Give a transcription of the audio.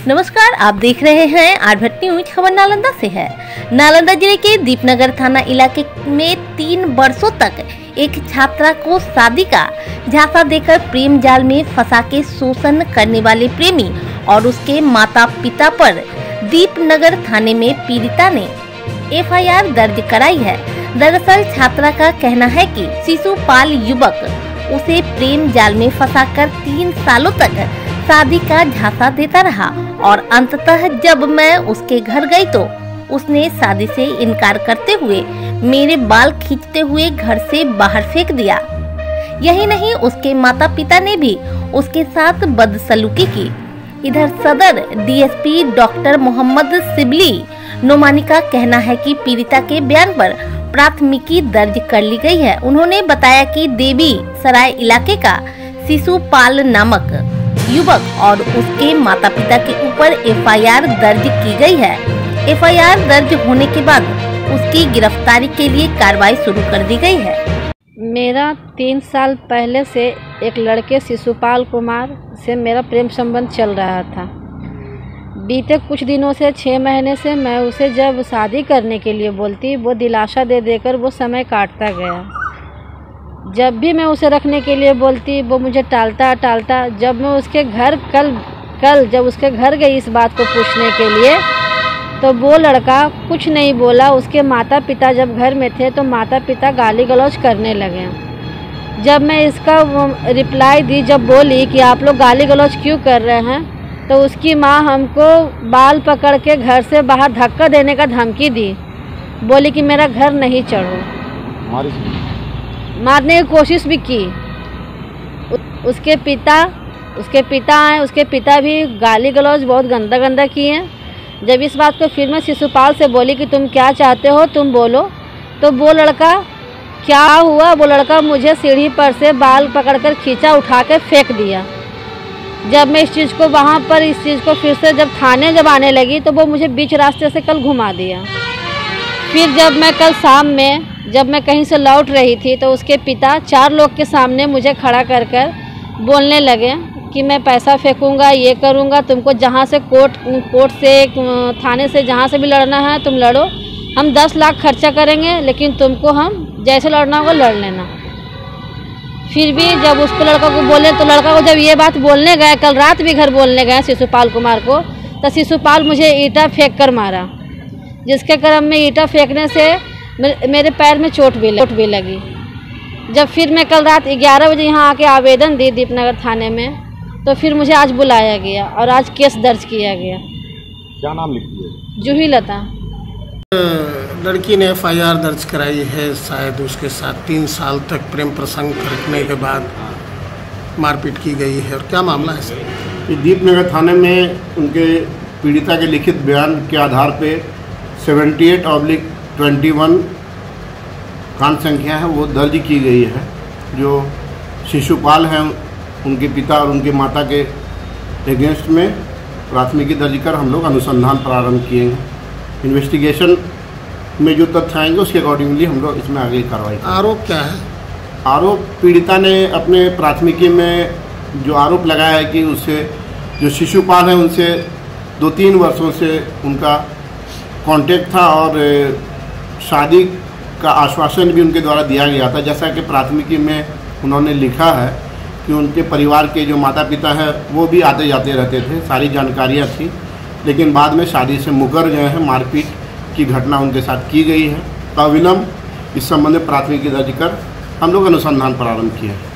नमस्कार, आप देख रहे हैं आरभट्ट न्यूज। खबर नालंदा से है। नालंदा जिले के दीपनगर थाना इलाके में 3 वर्षों तक एक छात्रा को शादी का झांसा देकर प्रेम जाल में फंसा के शोषण करने वाले प्रेमी और उसके माता पिता पर दीपनगर थाने में पीड़िता ने FIR दर्ज कराई है। दरअसल छात्रा का कहना है कि शिशुपाल युवक उसे प्रेम जाल में फंसाकर 3 सालों तक शादी का झांसा देता रहा और अंततः जब मैं उसके घर गई तो उसने शादी से इनकार करते हुए मेरे बाल खींचते हुए घर से बाहर फेंक दिया। यही नहीं, उसके माता पिता ने भी उसके साथ बदसलूकी की। इधर सदर DSP डॉक्टर मोहम्मद शिबली नोमानी का कहना है कि पीड़िता के बयान पर प्राथमिकी दर्ज कर ली गई है। उन्होंने बताया कि देवी सराय इलाके का शिशुपाल नामक युवक और उसके माता पिता के ऊपर FIR दर्ज की गई है। FIR दर्ज होने के बाद उसकी गिरफ्तारी के लिए कार्रवाई शुरू कर दी गई है। मेरा 3 साल पहले से एक लड़के शिशुपाल कुमार से मेरा प्रेम संबंध चल रहा था। बीते कुछ दिनों से 6 महीने से मैं उसे जब शादी करने के लिए बोलती, वो दिलासा दे देकर वो समय काटता गया। जब भी मैं उसे रखने के लिए बोलती, वो मुझे टालता। जब मैं उसके घर कल जब उसके घर गई इस बात को पूछने के लिए, तो वो लड़का कुछ नहीं बोला। उसके माता पिता जब घर में थे तो माता पिता गाली गलौज करने लगे। जब मैं इसका रिप्लाई दी, जब बोली कि आप लोग गाली गलौज क्यों कर रहे हैं, तो उसकी माँ हमको बाल पकड़ के घर से बाहर धक्का देने का धमकी दी। बोली कि मेरा घर नहीं चढ़ो। मारने की कोशिश भी की। उसके पिता आए, उसके पिता भी गाली गलौज बहुत गंदा किए। जब इस बात को फिर मैं शिशुपाल से बोली कि तुम क्या चाहते हो, तुम बोलो, तो वो लड़का क्या हुआ, वो लड़का मुझे सीढ़ी पर से बाल पकड़कर खींचा, उठा के फेंक दिया। जब मैं इस चीज़ को फिर से जब थाने जब आने लगी, तो वो मुझे बीच रास्ते से कल घुमा दिया। फिर जब मैं कल शाम में जब मैं कहीं से लौट रही थी, तो उसके पिता 4 लोग के सामने मुझे खड़ा कर बोलने लगे कि मैं पैसा फेंकूंगा, ये करूंगा, तुमको जहाँ से कोर्ट से थाने से जहाँ से भी लड़ना है तुम लड़ो, हम 10 लाख खर्चा करेंगे, लेकिन तुमको हम जैसे लड़ना होगा लड़ लेना। फिर भी जब उसको लड़का को बोले, तो लड़का को जब ये बात बोलने गए, कल रात भी घर बोलने गए शिशुपाल कुमार को, तो शिशुपाल मुझे ईंटा फेंक कर मारा, जिसके क्रम में ईंटा फेंकने से मेरे पैर में चोट भी लगी। जब फिर मैं कल रात 11 बजे यहाँ आके आवेदन दी दीपनगर थाने में, तो फिर मुझे आज बुलाया गया और आज केस दर्ज किया गया। क्या नाम लिखी है? जूही लता। लड़की ने FIR दर्ज कराई है। शायद उसके साथ 3 साल तक प्रेम प्रसंग करने के बाद मारपीट की गई है। और क्या मामला है सर? दीपनगर थाने में उनके पीड़िता के लिखित बयान के आधार पे 78/21 कांड संख्या है वो दर्ज की गई है। जो शिशुपाल हैं उनके पिता और उनके माता के एगेंस्ट में प्राथमिकी दर्ज कर हम लोग अनुसंधान प्रारंभ किए हैं। इन्वेस्टिगेशन में जो तथ्य आएंगे उसके अकॉर्डिंगली हम लोग इसमें आगे कार्रवाई करेंगे। आरोप क्या है? आरोप पीड़िता ने अपने प्राथमिकी में जो आरोप लगाया है कि उससे जो शिशुपाल हैं उनसे 2-3 वर्षों से उनका कांटेक्ट था और शादी का आश्वासन भी उनके द्वारा दिया गया था। जैसा कि प्राथमिकी में उन्होंने लिखा है कि उनके परिवार के जो माता पिता हैं वो भी आते जाते रहते थे, सारी जानकारियां थी, लेकिन बाद में शादी से मुकर गए हैं। मारपीट की घटना उनके साथ की गई है। अविलंब इस संबंध में प्राथमिकी दर्ज कर हम लोग अनुसंधान प्रारंभ किए हैं।